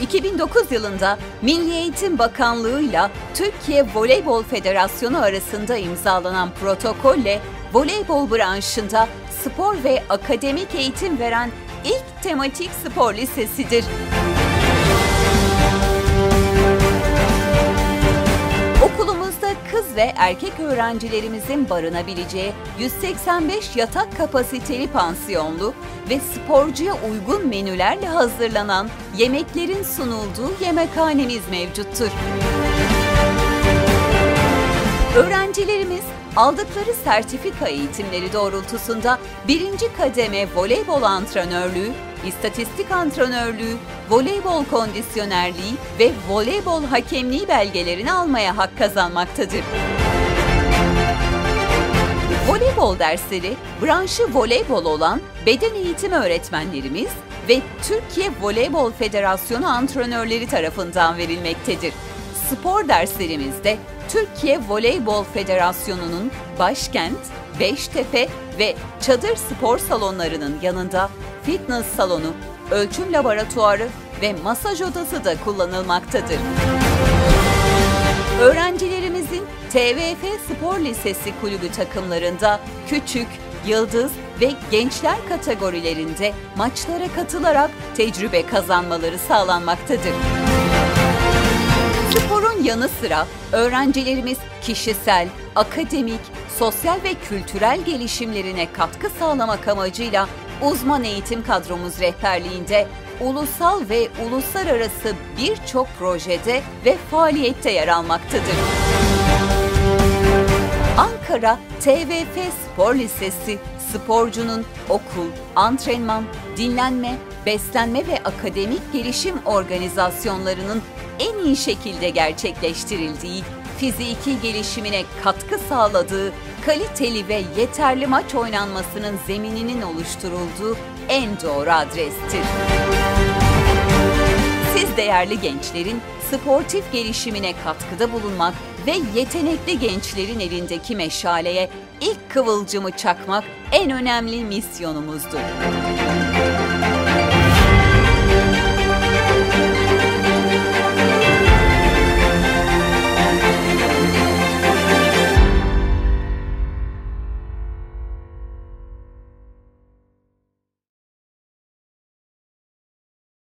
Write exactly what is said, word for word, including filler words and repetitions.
iki bin dokuz yılında Milli Eğitim Bakanlığı ile Türkiye Voleybol Federasyonu arasında imzalanan protokolle voleybol branşında spor ve akademik eğitim veren ilk tematik spor lisesidir. Okulumuzda kız ve erkek öğrencilerimizin barınabileceği yüz seksen beş yatak kapasiteli pansiyonlu ve sporcuya uygun menülerle hazırlanan yemeklerin sunulduğu yemekhanemiz mevcuttur. Öğrencilerimiz aldıkları sertifika eğitimleri doğrultusunda birinci kademe voleybol antrenörlüğü, istatistik antrenörlüğü, voleybol kondisyonerliği ve voleybol hakemliği belgelerini almaya hak kazanmaktadır. Voleybol dersleri, branşı voleybol olan beden eğitimi öğretmenlerimiz ve Türkiye Voleybol Federasyonu antrenörleri tarafından verilmektedir. Spor derslerimizde Türkiye Voleybol Federasyonu'nun Başkent, Beştepe ve çadır spor salonlarının yanında fitness salonu, ölçüm laboratuvarı ve masaj odası da kullanılmaktadır. Öğrencilerimizin T V F Spor Lisesi kulübü takımlarında küçük, yıldız ve gençler kategorilerinde maçlara katılarak tecrübe kazanmaları sağlanmaktadır. Sporun yanı sıra öğrencilerimiz kişisel, akademik, sosyal ve kültürel gelişimlerine katkı sağlamak amacıyla uzman eğitim kadromuz rehberliğinde ulusal ve uluslararası birçok projede ve faaliyette yer almaktadır. Ankara T V F Spor Lisesi, sporcunun okul, antrenman, dinlenme, beslenme ve akademik gelişim organizasyonlarının en iyi şekilde gerçekleştirildiği, fiziki gelişimine katkı sağladığı, kaliteli ve yeterli maç oynanmasının zemininin oluşturulduğu en doğru adrestir. Siz değerli gençlerin sportif gelişimine katkıda bulunmak ve yetenekli gençlerin elindeki meşaleye ilk kıvılcımı çakmak en önemli misyonumuzdur.